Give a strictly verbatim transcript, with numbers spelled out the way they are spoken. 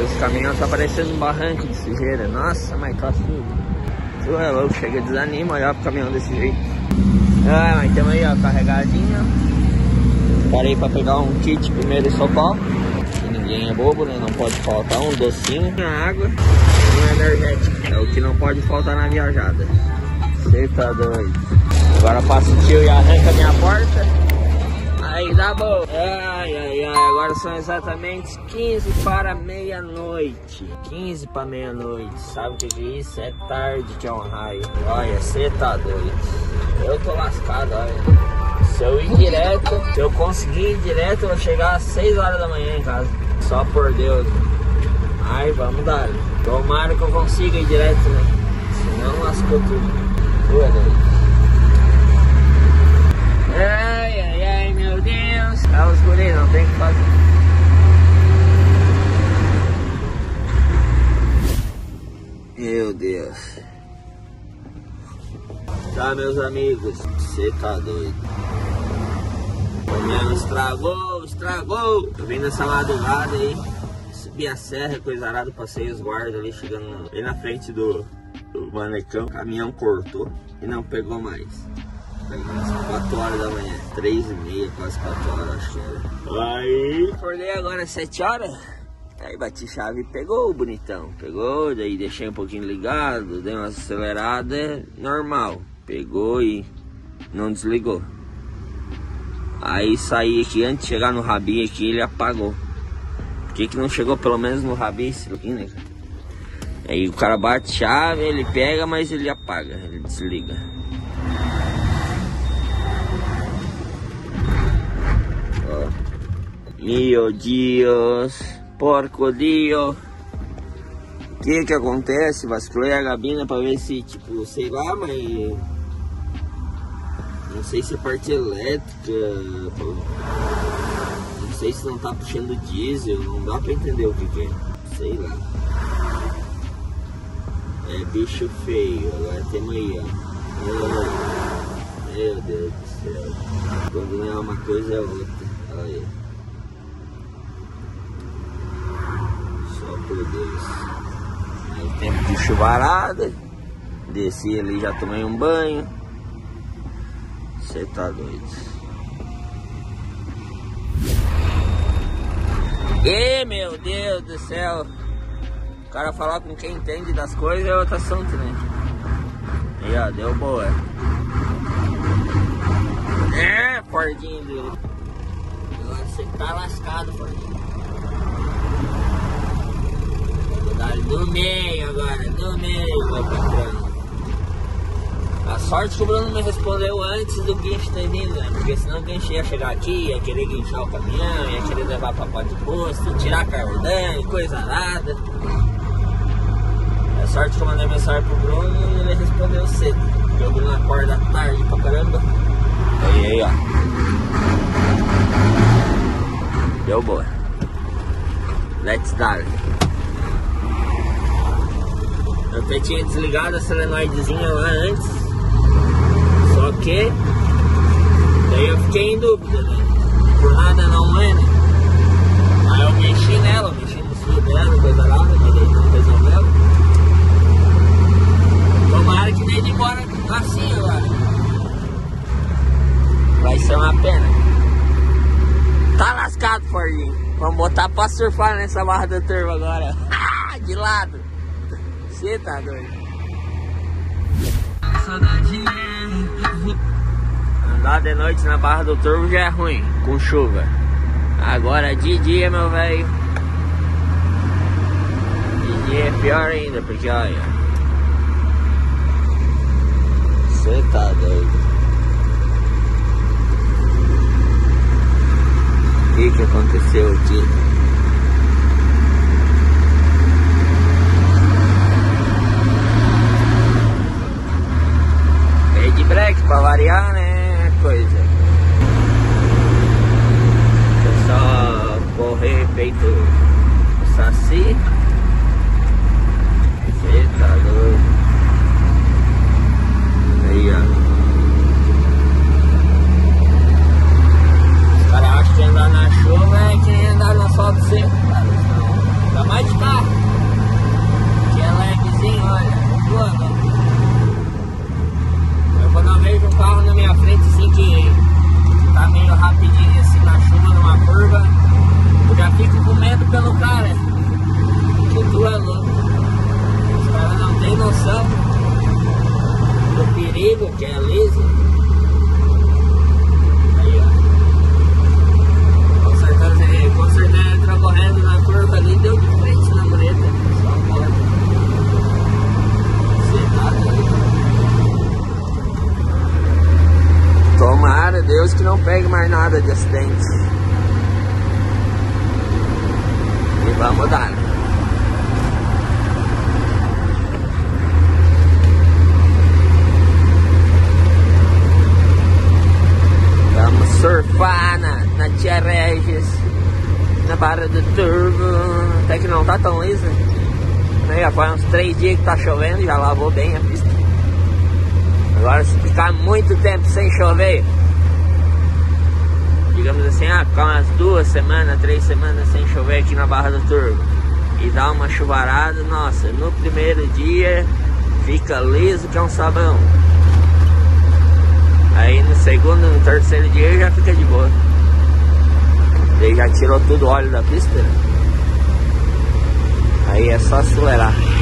Esse caminhão tá parecendo um barranco de sujeira. Nossa, mas tá tudo. Tu é louco, chega desanima olhar pro caminhão desse jeito. Ah, mas tamo aí, ó, carregadinho. Parei pra pegar um kit primeiro socorro. Ninguém é bobo, né? Não pode faltar um docinho, uma água e um energético. É o que não pode faltar na viajada. Você tá doido. Agora passa o tio e arranca minha porta. Aí dá bom. Ai, ai, ai. Agora são exatamente quinze para meia-noite. quinze para meia-noite. Sabe o que é isso? É tarde que é um raio. Olha, você tá doido. Eu tô lascado, olha. Se eu ir direto, se eu conseguir ir direto, eu vou chegar às seis horas da manhã em casa. Só por Deus. Ai, vamos dar. Tomara que eu consiga ir direto, né? Senão lascou tudo. Boa noite. Ai, ai, ai, meu Deus. É os guri, não tem o que fazer. Meu Deus. Tá, meus amigos, você tá doido. O caminhão estragou, estragou. Eu vim nessa madrugada aí, subi a serra, coisa arada, passei os guardas ali, chegando bem na frente do, do manecão. O caminhão cortou e não pegou mais. Pegou umas quatro horas da manhã, três e meia, quase quatro horas, acho que era. Aí, acordei agora às sete horas. Aí bati chave e pegou o bonitão. Pegou, daí deixei um pouquinho ligado, dei uma acelerada, normal. Pegou e não desligou. Aí saí aqui, antes de chegar no rabinho aqui, ele apagou. Por que que não chegou pelo menos no rabinho esse aqui, né? Aí o cara bate chave, ele pega, mas ele apaga, ele desliga. Ó. Meu Deus, porco Dio. O que que acontece? Vasculhei a gabina pra ver se, tipo, sei lá, mas... Não sei se é parte elétrica, não sei se não tá puxando diesel, não dá pra entender o que que é, sei lá. É bicho feio, agora temos aí, ó. Meu Deus do céu, quando não é uma coisa é outra, olha aí. Só por Deus. Aí tempo de chuvarada, desci ali, já tomei um banho. Você tá doido. E meu Deus do céu. O cara falar com quem entende das coisas é outro assunto, né? Aí ó, deu boa. É, Fordinho dele. Agora você tá lascado, Fordinho. Vou dar no meio agora, no meio, meu patrão. A sorte que o Bruno me respondeu antes do guincho ter vindo, né? Porque senão o guincho ia chegar aqui, ia querer guinchar o caminhão, ia querer levar pra pó de posto, tirar cardan e coisa nada. A sorte que eu mandei mensagem pro Bruno e ele respondeu cedo. Porque o Bruno acorda tarde pra caramba. Aí, aí, ó. Deu boa. Let's dar. Eu até tinha desligado a solenoidezinha lá antes. Só que daí eu fiquei em dúvida, né? Por nada não é, né? Aí eu mexi nela, mexi no fio dela, coisa lá, mas daí não resolveu. Tomara que dê de embora assim agora. Vai ser uma pena. Tá lascado, Fordinho. Vamos botar pra surfar nessa barra do turbo agora. De lado. Você tá doido. Andar de noite na barra do turbo já é ruim, com chuva. Agora de dia, meu velho, de dia é pior ainda, porque olha, você tá doido. O que que aconteceu aqui? De break pra variar, né? Coisa. É só correr feito o saci. Você tá doido. Aí, ó. Os caras acham que andar na chuva é que nem andar no asfalto seco, cara. Não. Ainda mais de carro. Lages, na Barra do Turvo, até que não tá tão lisa. Já faz uns três dias que tá chovendo, já lavou bem a pista. Agora se ficar muito tempo sem chover, digamos assim, ah, ficar umas duas semanas, três semanas sem chover aqui na Barra do Turvo e dar uma chuvarada, nossa, no primeiro dia fica liso que é um sabão. Aí no segundo, no terceiro dia já fica de boa. Ele já tirou tudo o óleo da pista, né? Aí é só acelerar.